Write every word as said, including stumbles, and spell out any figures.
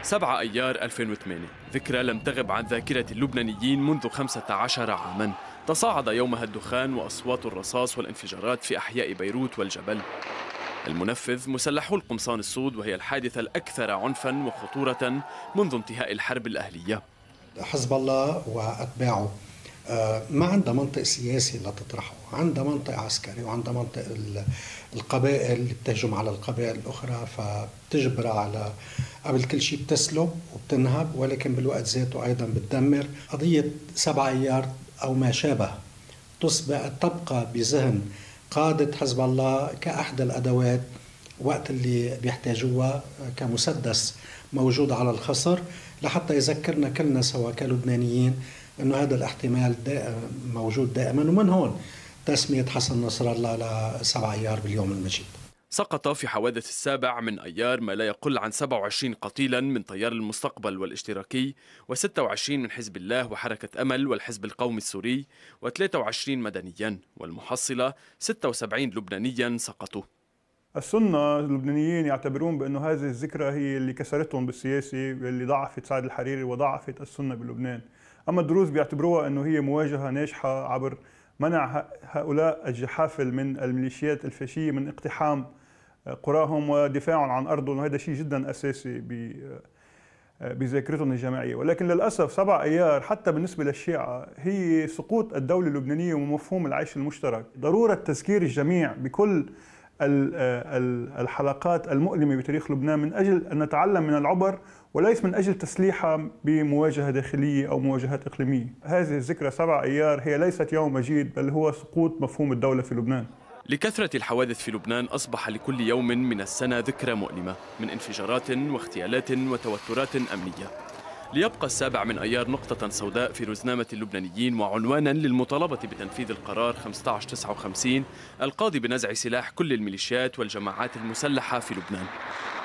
سبعة أيار ألفين وثمانية، ذكرى لم تغب عن ذاكرة اللبنانيين منذ خمسة عشر عاماً. تصاعد يومها الدخان وأصوات الرصاص والانفجارات في أحياء بيروت والجبل. المنفذ مسلحو القمصان السود، وهي الحادثة الأكثر عنفاً وخطورة منذ انتهاء الحرب الأهلية. حزب الله وأتباعه ما عندها منطق سياسي لتطرحه، عندها منطق عسكري وعندها منطق القبائل اللي بتهجم على القبائل الأخرى، فبتجبرها على قبل كل شيء بتسلب وبتنهب، ولكن بالوقت ذاته أيضا بتدمر. قضية سبعة أيار أو ما شابه تصبح تبقى بذهن قادة حزب الله كأحد الأدوات وقت اللي بيحتاجوها كمسدس موجود على الخصر، لحتى يذكرنا كلنا سوا كلبنانيين أنه هذا الاحتمال دائم موجود دائما. ومن هون تسمية حسن نصر الله لسبع أيار باليوم المجيد. سقط في حوادث السابع من أيار ما لا يقل عن سبعة وعشرين قتيلا من تيار المستقبل والاشتراكي، وستة وعشرين من حزب الله وحركة أمل والحزب القومي السوري، وثلاثة وعشرين مدنيا، والمحصلة ستة وسبعين لبنانيا سقطوا. السنة اللبنانيين يعتبرون بأنه هذه الذكرى هي اللي كسرتهم بالسياسي، اللي ضعفت سعد الحريري وضعفت السنة بلبنان. أما الدروز بيعتبروها أنه هي مواجهة ناجحة عبر منع هؤلاء الجحافل من الميليشيات الفاشية من اقتحام قراهم ودفاعهم عن أرضهم، وهذا شيء جدا أساسي بذاكرتهم الجماعية. ولكن للأسف سبع أيار حتى بالنسبة للشيعة هي سقوط الدولة اللبنانية ومفهوم العيش المشترك. ضرورة تذكير الجميع بكل الحلقات المؤلمة بتاريخ لبنان من أجل أن نتعلم من العبر، وليس من أجل تسليحها بمواجهة داخلية أو مواجهات إقليمية. هذه الذكرى سبع أيار هي ليست يوم مجيد، بل هو سقوط مفهوم الدولة في لبنان. لكثرة الحوادث في لبنان أصبح لكل يوم من السنة ذكرى مؤلمة من انفجارات واغتيالات وتوترات أمنية، ليبقى السابع من أيار نقطة سوداء في رزنامة اللبنانيين وعنوانا للمطالبة بتنفيذ القرار خمسة عشر تسعة وخمسين القاضي بنزع سلاح كل الميليشيات والجماعات المسلحة في لبنان.